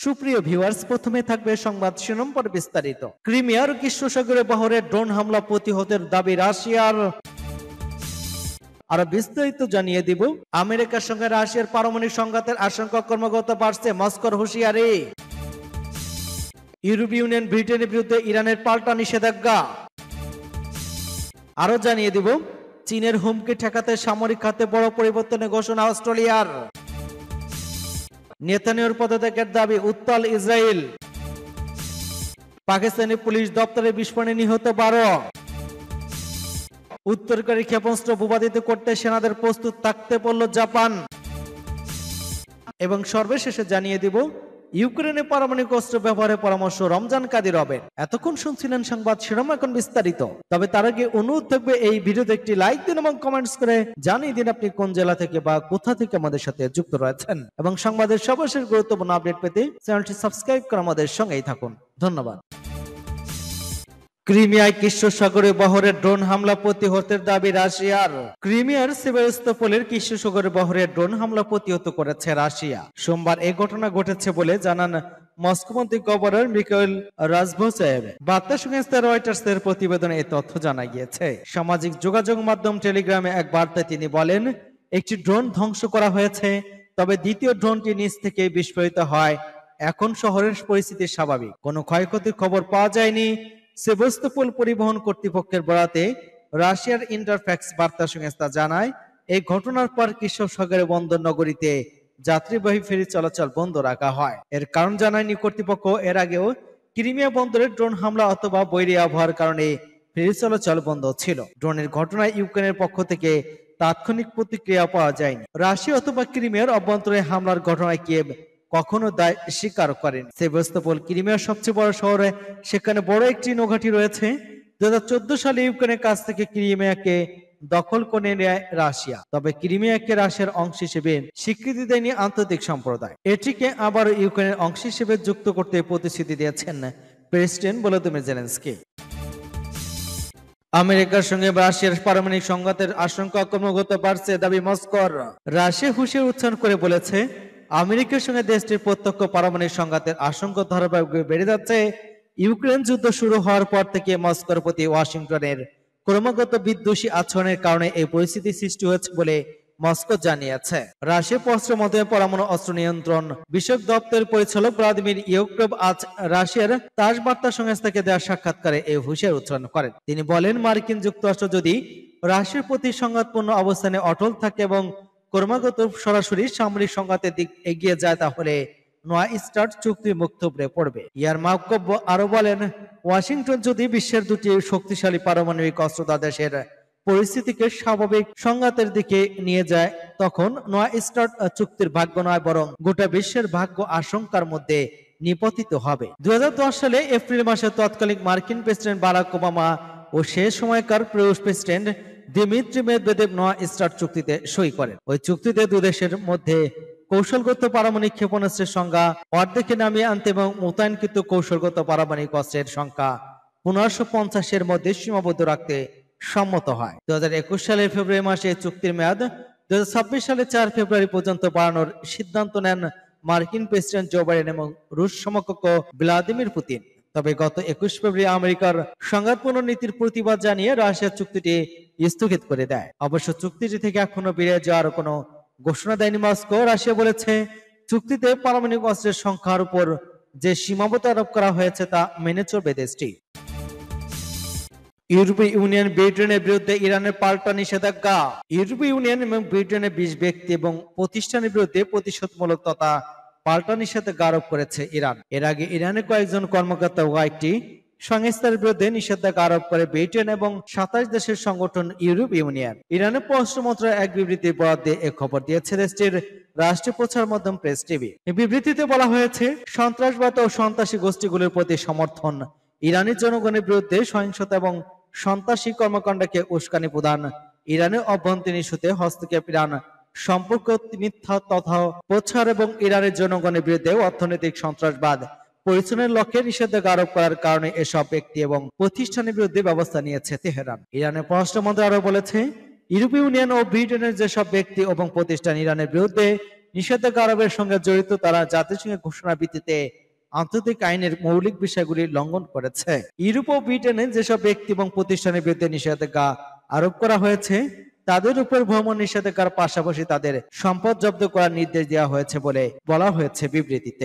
সুপ্রিয় ভিউয়ার্স, প্রথমে থাকবে সংবাদ শিরোনাম পরে বিস্তারিত। ক্রিমিয়ার কৃষ্ণ সাগরে বহরে ড্রোন হামলা প্রতিহতের দাবি রাশিয়ার। আরো বিস্তারিত জানিয়ে দিব। আমেরিকার সঙ্গে রাশিয়ার পারমাণবিক সংঘাতের আশঙ্কা ক্রমাগত বাড়ছে, মস্কোর হুঁশিয়ারি। ইউরোপীয় ইউনিয়ন ব্রিটেনের বিরুদ্ধে ইরানের পাল্টা নিষেধাজ্ঞা। আরো জানিয়ে দিব, চীনের হুমকি ঠেকাতে সামরিক খাতে বড় পরিবর্তনের ঘোষণা অস্ট্রেলিয়ার। নেতানিয়াহুর পদত্যাগের দাবি, উত্তাল ইসরায়েল। পাকিস্তানি পুলিশ দপ্তরে বিস্ফোরণে নিহত 12। উত্তর কোরিয়ার ক্ষেপণাস্ত্র ভূপাতিত করতে সেনাদের প্রস্তুত থাকতে বলল জাপান। এবং সর্বশেষে জানিয়ে দিব, ইউক্রেনে পারমাণবিক অস্ত্র ব্যবহারের পরামর্শ রমজান কাদিরবের। এতক্ষণ শুনছিলেন সংবাদ শিরোনাম, এখন বিস্তারিত। তবে তার আগে অনুরোধ থাকবে, এই ভিডিওতে একটি লাইক দিন এবং কমেন্টস করে জানিয়ে দিন আপনি কোন জেলা থেকে বা কোথা থেকে আমাদের সাথে যুক্ত রয়েছেন, এবং সংবাদের সর্বশেষ গুরুত্বপূর্ণ আপডেট পেতে চ্যানেলটি সাবস্ক্রাইব করে আমাদের সঙ্গেই থাকুন। ধন্যবাদ। ক্রিমিয়ায় কৃষ্ণ সাগরে বহরে ড্রোন হামলা প্রতিহতের দাবি রাশিয়ার। ক্রিমিয়ার সেভাস্তোপোলের কৃষ্ণ সাগরে বহরে ড্রোন হামলা প্রতিহত করেছে রাশিয়া। সোমবার এই ঘটনা ঘটেছে বলে জানান মস্কোমন্ত্রী গভর্নর মিখাইল রাজভোসেভ। বার্তা সংস্থা রয়টার্সের প্রতিবেদনে এই তথ্য জানা গিয়েছে। সামাজিক যোগাযোগ মাধ্যম টেলিগ্রামে এক বার্তায় তিনি বলেন, একটি ড্রোন ধ্বংস করা হয়েছে, তবে দ্বিতীয় ড্রোনটি নিচ থেকে বিস্ফোরিত হয়। এখন শহরের পরিস্থিতি স্বাভাবিক, কোনো ক্ষয়ক্ষতির খবর পাওয়া যায়নি। সেভাস্তোপোল পরিবহন কর্তৃপক্ষের বরাতে রাশিয়ার ইন্টারফ্যাক্স বার্তা সংস্থা জানায়, এই ঘটনার পর কৃষ্ণ সাগরের বন্দর নগরীতে যাত্রীবাহী ফেরি চলাচল বন্ধ রাখা হয়। এর কারণ জানায়নি কর্তৃপক্ষ। এর আগেও ক্রিমিয়া বন্দরে ড্রোন হামলা অথবা বৈরী আবহাওয়ার কারণে ফেরি চলাচল বন্ধ ছিল। ড্রোনের ঘটনায় ইউক্রেনের পক্ষ থেকে তাৎক্ষণিক প্রতিক্রিয়া পাওয়া যায়নি। রাশিয়া অথবা ক্রিমিয়ার অভ্যন্তরে হামলার ঘটনায় কিয়েভ কখনো দায় স্বীকার করেন। সেভাস্তোপোল ক্রিমিয়ার সবচেয়ে বড় শহরে, সেখানে বড় একটি নৌঘাঁটি রয়েছে। 2014 সালে ইউক্রেনের কাছ থেকে ক্রিমিয়াকে দখল করে নেয় রাশিয়া, তবে ক্রিমিয়াকে রাশিয়ার অংশ হিসেবে স্বীকৃতি দেয়নি আন্তর্জাতিক সম্প্রদায়। এটিকে আবার ইউক্রেনের অংশ হিসেবে যুক্ত করতে প্রতিশ্রুতি দিয়েছেন প্রেসিডেন্ট ভলোদিমির জেলেনস্কি। আমেরিকার সঙ্গে রাশিয়ার পারমাণবিক সংঘাতের আশঙ্কা ক্রমাগত বাড়ছে, দাবি মস্কোর। রাশিয়া হুঁশিয়ারি উচ্চারণ করে বলেছে, আমেরিকার সঙ্গে দেশটির প্রত্যক্ষ পারমাণবিক সংঘাতের আশঙ্কা ধারাবাহিকভাবে বেড়ে যাচ্ছে। ইউক্রেন যুদ্ধ শুরু হওয়ার পর থেকে মস্কোর প্রতি ওয়াশিংটনের ক্রমাগত বিদ্বেষী আচরণের কারণে এই পরিস্থিতি সৃষ্টি হয়েছে বলে মস্কো জানিয়েছে। রাশিয়া পশ্চিম মধ্যে পরমাণু অস্ত্র নিয়ন্ত্রণ বিষয়ক দপ্তরের পরিচালক ভ্লাদিমির ইউক্রেভ আজ রাশিয়ার তাস বার্তা সংস্থাকে দেওয়া সাক্ষাৎকারে এই হুঁশিয়ারি উচ্চারণ করেন। তিনি বলেন, মার্কিন যুক্তরাষ্ট্র যদি রাশিয়ার প্রতি সংঘাতপূর্ণ অবস্থানে অটল থাকে এবং ক্রমাগত সরাসরি সামরিক সংঘাতের দিক এগিয়ে যায়, তাহলে নয়া স্টার্ট চুক্তি মুক্তব্রে পড়বে। ইয়ারমাকভ আরো বলেন, ওয়াশিংটন যদি বিশ্বের দুটি শক্তিশালী পারমাণবিক অস্ত্রধার দেশের পরিস্থিতিকে স্বাভাবিক সংঘাতের দিকে নিয়ে যায়, তখন নয়া স্টার্ট চুক্তির ভাগ্য নয়, বরং গোটা বিশ্বের ভাগ্য আশঙ্কার মধ্যে নিপতিত হবে। 2010 সালে এপ্রিল মাসে তৎকালীন মার্কিন প্রেসিডেন্ট বারাক ওবামা ও সে সময়কার রুশ প্রেসিডেন্ট দিমিত্রি মেদভেদেভ নয়া স্টার্ট চুক্তিতে সই করেন। ওই চুক্তিতে দুই দেশের মধ্যে কৌশলগত পারমাণবিক ক্ষেপণাস্ত্রের সংখ্যা অর্ধেকে নামিয়ে আনতে এবং মোতায়েনকৃত কৌশলগত পারমাণবিক অস্ত্রের সংখ্যা 1550-এর মধ্যে সীমাবদ্ধ রাখতে সম্মত হয়। 2021 সালের ফেব্রুয়ারি মাসে চুক্তির মেয়াদ 2026 সালের 4 ফেব্রুয়ারি পর্যন্ত বাড়ানোর সিদ্ধান্ত নেন মার্কিন প্রেসিডেন্ট জো বাইডেন এবং রুশ সমকক্ষ ভ্লাদিমির পুতিন। তবে গত 21 ফেব্রুয়ারি আমেরিকার সংঘাতপূর্ণ নীতির প্রতিবাদ জানিয়ে রাশিয়া চুক্তিটি স্থগিত করে দেয়। অবশ্য চুক্তিটি থেকে এখনো বেরিয়ে যাওয়ার কোনো ঘোষণা দেয়নি মস্কো। রাশিয়া বলেছে, চুক্তিতে পারমাণবিক অস্ত্রের সংখ্যার উপর যে সীমাবদ্ধ আরোপ করা হয়েছে তা মেনে চলবে দেশটি। ইউরোপীয় ইউনিয়ন ব্রিটেনের বিরুদ্ধে ইরানের পাল্টা নিষেধাজ্ঞা। ইউরোপীয় ইউনিয়ন এবং ব্রিটেনের 20 ব্যক্তি এবং প্রতিষ্ঠানের বিরুদ্ধে প্রতিশোধমূলক তথা পাল্টা নিষেধাজ্ঞা আরোপ করেছে ইরান। এর আগে ইরানের কয়েকজন কর্মকর্তা ও একটি সংস্থার বিরুদ্ধে নিষেধাজ্ঞা আরোপ করে ব্রিটেন এবং 27 দেশের সংগঠন ইউরোপীয় ইউনিয়ন। ইরানের পররাষ্ট্র মন্ত্রণালয় এক বিবৃতি বরাদ দিয়ে এ খবর দিয়েছে দেশটির রাষ্ট্রীয় প্রচার মাধ্যম প্রেস টিভি। এই বিবৃতিতে বলা হয়েছে, সন্ত্রাসবাদ ও সন্ত্রাসী গোষ্ঠীগুলোর প্রতি সমর্থন, ইরানি জনগণের বিরুদ্ধে সহিংসতা এবং সন্ত্রাসী কর্মকাণ্ডকে উস্কানি প্রদান, ইরানের অভ্যন্তরীণ ইস্যুতে হস্তক্ষেপ, ইরান সম্পর্ক মিথ্যা তথা প্রচার এবং ইরানের জনগণের বিরুদ্ধে অর্থনৈতিক সন্ত্রাসবাদ পরিচালনার লক্ষ্যে নিষেধাজ্ঞা আরোপ করার কারণে এসব ব্যক্তি এবং প্রতিষ্ঠানের বিরুদ্ধে ব্যবস্থা নিয়েছে তেহরান। ইরানের পররাষ্ট্র মন্ত্রণালয় আরো বলেছে, ইউরোপীয় ইউনিয়ন ও ব্রিটেনের যেসব ব্যক্তি এবং প্রতিষ্ঠান ইরানের বিরুদ্ধে নিষেধাজ্ঞা আরোপের সঙ্গে জড়িত তারা জাতিসংঘের ঘোষণা ভিত্তিতে আন্তর্জাতিক আইনের মৌলিক বিষয়গুলি লঙ্ঘন করেছে। ইউরোপ ও ব্রিটেনে যেসব ব্যক্তি এবং প্রতিষ্ঠানের বিরুদ্ধে নিষেধাজ্ঞা আরোপ করা হয়েছে তাদের উপর ভ্রমণ নিষেধাজ্ঞার পাশাপাশি তাদের সম্পদ জব্দ করার নির্দেশ দেওয়া হয়েছে বলে বলা হয়েছে বিবৃতিতে।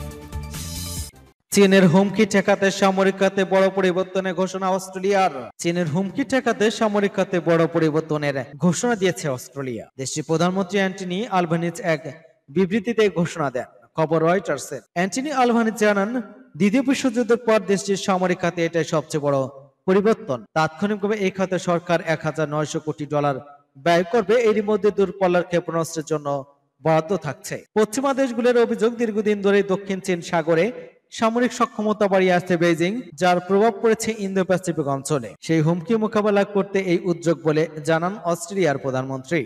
চীনের হুমকি ঠেকাতে সামরিক খাতে বড় পরিবর্তনের ঘোষণা অস্ট্রেলিয়ার। চীনের হুমকি ঠেকাতে সামরিক খাতে বড় পরিবর্তনের ঘোষণা দিয়েছে অস্ট্রেলিয়া। দেশটির প্রধানমন্ত্রী অ্যান্টনি আলবানিজ এক বিবৃতিতে ঘোষণা দেন। খবর রয়টার্সের। অ্যান্টনি আলবানিজ জানান, দ্বিতীয় বিশ্বযুদ্ধের পর দেশটির সামরিক খাতে এটাই সবচেয়ে বড় পরিবর্তন। তাৎক্ষণিকভাবে এই খাতে সরকার $1,900 কোটি ব্যয় করবে। এরই মধ্যে দূরপাল্লার ক্ষেপণাস্ত্রের জন্য বরাদ্দ থাকছে। পশ্চিমা দেশগুলোর অভিযোগ, দীর্ঘদিন ধরে দক্ষিণ চীন সাগরে সামরিক সক্ষমতা বাড়িয়ে আসছে বেইজিং, যার প্রভাব পড়েছে ইন্দো প্যাসিফিক অঞ্চলে। সেই হুমকি মোকাবেলা করতে এই উদ্যোগ বলে জানান অস্ট্রেলিয়ার প্রধানমন্ত্রী।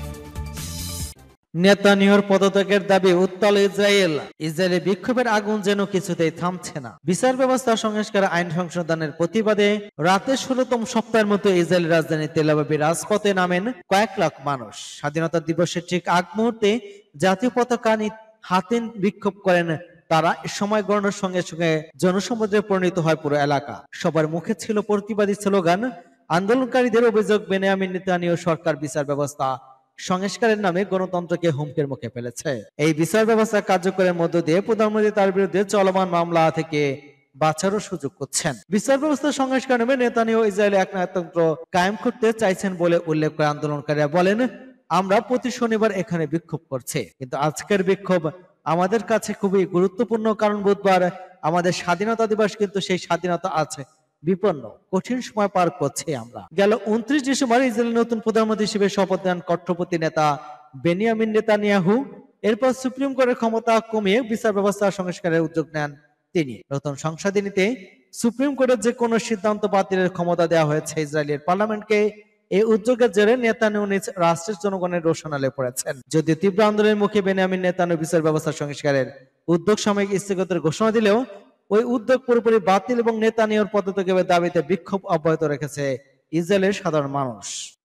নেতানিয়াহুর পদত্যাগের দাবি উত্তাল ইসরায়েল। ইসরায়েলের বিক্ষোভের আগুন যেন কিছুতেই থামছে না। বিচার ব্যবস্থা সংস্কার আইন সংশোধনের প্রতিবাদে রাতে 16তম সপ্তাহের মতো ইসরায়েলের রাজধানী তেল আবিবে রাজপথে নামেন কয়েক লাখ মানুষ। স্বাধীনতা দিবসের ঠিক আগ মুহূর্তে জাতীয় পতাকা হাতে বিক্ষোভ করেন তারা। সময় গণনার সঙ্গে সঙ্গে জনসমুদ্রে পরিণত হয় পুরো এলাকা। সবার মুখে ছিল প্রতিবাদী স্লোগান। আন্দোলনকারীদের অভিযোগ, বেনিয়ামিন নেতানিয়াহু সরকার বিচার ব্যবস্থা সংস্কারের নামে গণতন্ত্রকে হুমকির মুখে ফেলেছে। এই বিচার ব্যবস্থা কার্যকরের মধ্য দিয়ে প্রধানমন্ত্রী তার বিরুদ্ধে চলমান মামলা থেকে বাঁচারও সুযোগ করছেন। বিচার ব্যবস্থা সংস্কার নামে নেতানিয়াহু ইসরায়েলে একনায়কতন্ত্র কায়েম করতে চাইছেন বলে উল্লেখ করে আন্দোলনকারীরা বলেন, আমরা প্রতি শনিবার এখানে বিক্ষোভ করছি, কিন্তু আজকের বিক্ষোভ আমাদের কাছে খুবই গুরুত্বপূর্ণ, কারণ বুধবার আমাদের স্বাধীনতা দিবস, কিন্তু সেই স্বাধীনতা আছে বিপন্ন। কঠিন সময় পার করছি আমরা। গেল 29 ডিসেম্বর ইসরায়েলের নতুন প্রধানমন্ত্রী হিসেবে শপথ নেন কট্টরপন্থী নেতা বেনিয়ামিন নেতানিয়াহু। এরপর সুপ্রিম কোর্টের ক্ষমতা কমিয়ে বিচার ব্যবস্থা সংস্কারের উদ্যোগ নেন তিনি। নতুন সংশোধনীতে সুপ্রিম কোর্টের যে কোনো সিদ্ধান্ত বাতিলের ক্ষমতা দেওয়া হয়েছে ইসরায়েলের পার্লামেন্টকে। এই উদ্যোগের জেরে নেতানিয়াহু নিজ রাষ্ট্রের জনগণের রোষানলে পড়েছেন। যদিও তীব্র আন্দোলনের মুখে বেনিয়ামিন নেতানিয়াহু বিচার ব্যবস্থা সংস্কারের উদ্যোগ সাময়িক স্থগিতের ঘোষণা দিলেও ওই উদ্যোগ পুরোপুরি বাতিল এবং নেতানিয়াহুর পদত্যাগের দাবিতে বিক্ষোভ অব্যাহত রেখেছে ইসরায়েলের সাধারণ মানুষ।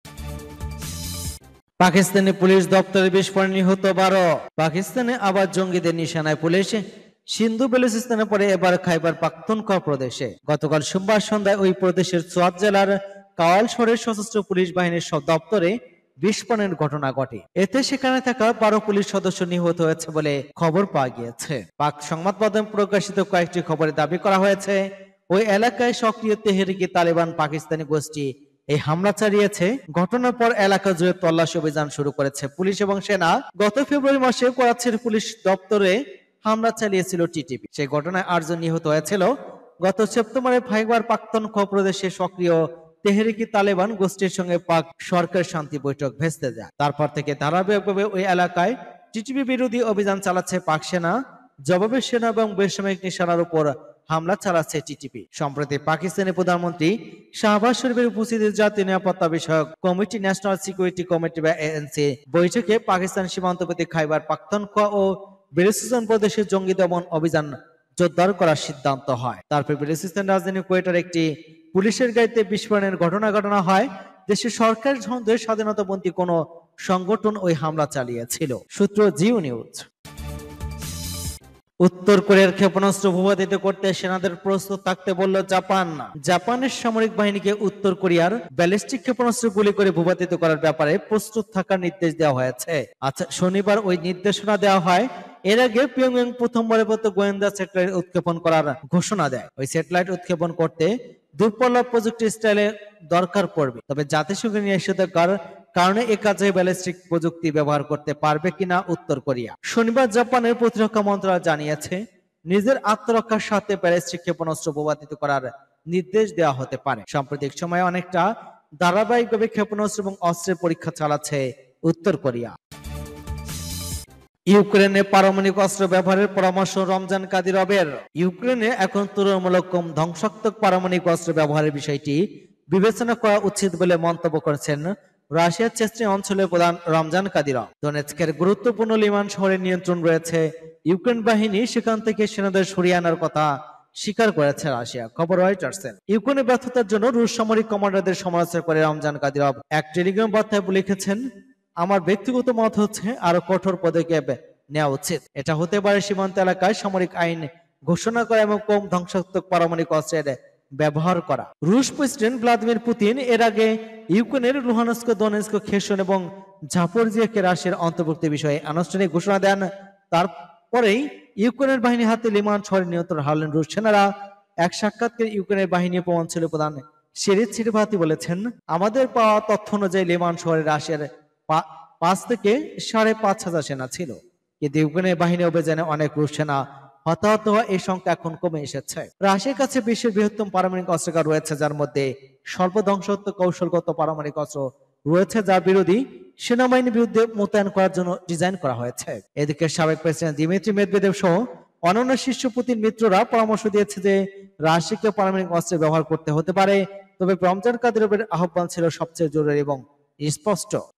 পাকিস্তানি পুলিশ দপ্তরে বিস্ফোরণে নিহত 12। পাকিস্তানে আবার জঙ্গিদের নিশানায় পুলিশ। সিন্ধু বেলুচিস্তানের পরে এবার খাইবার পাখতুনখোয়া প্রদেশে গতকাল সোমবার সন্ধ্যায় ওই প্রদেশের সোয়াত জেলার কাওয়াল শহরের সশস্ত্র পুলিশ বাহিনীর সব দপ্তরে বিস্ফোরণের ঘটনা ঘটে। এতে সেখানে থাকা 12 পুলিশ সদস্য নিহত হয়েছে বলে খবর পাওয়া গিয়েছে। পাক সংবাদ মাধ্যমে প্রকাশিত কয়েকটি খবরে দাবি করা হয়েছে, ওই এলাকায় সক্রিয় তেহরিকে তালেবান পাকিস্তানি গোষ্ঠী এই হামলা চালিয়েছে। ঘটনার পর এলাকা জুড়ে তল্লাশি অভিযান শুরু করেছে পুলিশ এবং সেনা। গত ফেব্রুয়ারি মাসে করাচির পুলিশ দপ্তরে হামলা চালিয়েছিল টিটিপি। সেই ঘটনায় 8 জন নিহত হয়েছিল। গত সেপ্টেম্বরে খাইবার পাখতুনখোয়া প্রদেশে সক্রিয় তেহরিকি তালেবান গোষ্ঠীর সঙ্গে পাক সরকার শান্তি বৈঠক ভেস্তে যায়। তারপর থেকে ধারাবাহিকভাবে ওই এলাকায় টিটিপি বিরোধী অভিযান চালাচ্ছে পাক সেনা। জবাবে সেনা এবং বেসামরিক নিশানার উপর হামলা চালাচ্ছে টিটিপি। সম্প্রতি পাকিস্তানের প্রধানমন্ত্রী শাহবাজ শরীফের উপস্থিতিতে জাতীয় নিরাপত্তা বিষয়ক কমিটি, ন্যাশনাল সিকিউরিটি কমিটি বা ANC বৈঠকে পাকিস্তান সীমান্তবর্তী খাইবার পাখতুনখোয়া ও বেলুচিস্তান প্রদেশের জঙ্গি দমন অভিযান জোরদার করার সিদ্ধান্ত হয়। তারপর বেলুচিস্তান রাজধানী কোয়েটার একটি পুলিশের গাড়িতে বিস্ফোরণের ঘটনা হয়। দেশের সরকার স্বাধীনতাপন্থী কোন সংগঠন ওই হামলা চালিয়েছিল। সূত্র জিও নিউজ। উত্তর কোরিয়ার ক্ষেপণাস্ত্র ভূপাতিত করতে সেনাদের প্রস্তুত থাকতে বলল জাপান। জাপানের সামরিক বাহিনীকে উত্তর কোরিয়ার ব্যালিস্টিক ক্ষেপণাস্ত্র গুলি করে ভূপাতিত করার ব্যাপারে প্রস্তুত থাকার নির্দেশ দেওয়া হয়েছে। আচ্ছা, শনিবার ওই নির্দেশনা দেওয়া হয়। এর আগে পিয়ংইয়ং প্রথমবারের মতো গোয়েন্দা স্যাটেলাইট উৎক্ষেপণ করার ঘোষণা দেয়। ওই স্যাটেলাইট উৎক্ষেপণ করতে দূরপাল্লা প্রযুক্তি স্টাইলে দরকার পড়বে, তবে জাতিসংঘের নিষেধাজ্ঞার কারণে এ কাজে ব্যালিস্টিক প্রযুক্তি ব্যবহার করতে পারবে কিনা উত্তর কোরিয়া। শনিবার জাপানের প্রতিরক্ষা মন্ত্রণালয় জানিয়েছে, নিজের আত্মরক্ষার সাথে ব্যালিস্টিক ক্ষেপণাস্ত্র ভূপাতিত করার নির্দেশ দেওয়া হতে পারে। সাম্প্রতিক সময়ে অনেকটা ধারাবাহিকভাবে ক্ষেপণাস্ত্র এবং অস্ত্রের পরীক্ষা চালাচ্ছে উত্তর কোরিয়া। ইউক্রেনে পারমাণবিক অস্ত্র ব্যবহারের পরামর্শ রমজান কাদিরভের। ইউক্রেনে এখন তুলনামূলক কম ধ্বংসাত্মক পারমাণবিক অস্ত্র ব্যবহারের বিষয়টি বিবেচনা করা উচিত বলে মন্তব্য করেছেন রাশিয়ার চেচনি অঞ্চলের প্রধান রমজান কাদিরভ। দোনেৎস্কের গুরুত্বপূর্ণ লিমান শহরের নিয়ন্ত্রণ রয়েছে ইউক্রেন বাহিনী, সেখান থেকে সেনাদের সরিয়ে আনার কথা স্বীকার করেছে রাশিয়া। খবর রয়টার্সের। ইউক্রেনের ব্যর্থতার জন্য রুশ সামরিক কমান্ডারদের সমালোচনা করে রমজান কাদিরভ এক টেলিগ্রাম বার্তায় লিখেছেন, আমার ব্যক্তিগত মত হচ্ছে আরো কঠোর পদক্ষেপ নেওয়া উচিত। এটা হতে পারে সীমান্ত এলাকায় সামরিক আইন ঘোষণা করা এবং কম ধ্বংসাত্মক পারমাণবিক অস্ত্রের ব্যবহার করা। রুশ প্রেসিডেন্ট ভ্লাদিমির পুতিন এর আগে ইউক্রেনের লুহানস্ক, দনেস্ক, খেরসন এবং জাপোরিজিয়াকে রাশিয়ার অন্তর্ভুক্তির বিষয়ে আনুষ্ঠানিক ঘোষণা দেন। তারপরেই ইউক্রেনের বাহিনী হাতে লিমান শহরের নিয়ন্ত্রণ হারলেন রুশ সেনারা। এক সাক্ষাৎকারে ইউক্রেনের বাহিনী প্রমাণ ছিল প্রধান শেরিত সিরভাতি বলেছেন, আমাদের পাওয়া তথ্য অনুযায়ী লিমান শহরে রাশিয়ার 5 থেকে 5,500 সেনা ছিল, কিন্তু ইউক্রেনের বাহিনী অভিযানে অনেক রুশ সেনা হতাহত হওয়া এই সংখ্যা এখন কমে এসেছে। রাশিয়ার কাছে বিশ্বের বৃহত্তম পারমাণবিক অস্ত্রাগার রয়েছে, যার মধ্যে স্বল্প ধ্বংসাত্মক কৌশলগত পারমাণবিক অস্ত্র রয়েছে, যা বিরোধী সেনাবাহিনীর বিরুদ্ধে মোতায়েন করার জন্য ডিজাইন করা হয়েছে। এদিকে সাবেক প্রেসিডেন্ট দিমিত্রি মেদভেদেভ সহ অন্যান্য শীর্ষ পুতিন মিত্ররা পরামর্শ দিয়েছে যে রাশিয়াকে পারমাণবিক অস্ত্র ব্যবহার করতে হতে পারে, তবে রমজান কাদিরভের আহ্বান ছিল সবচেয়ে জরুরি এবং স্পষ্ট।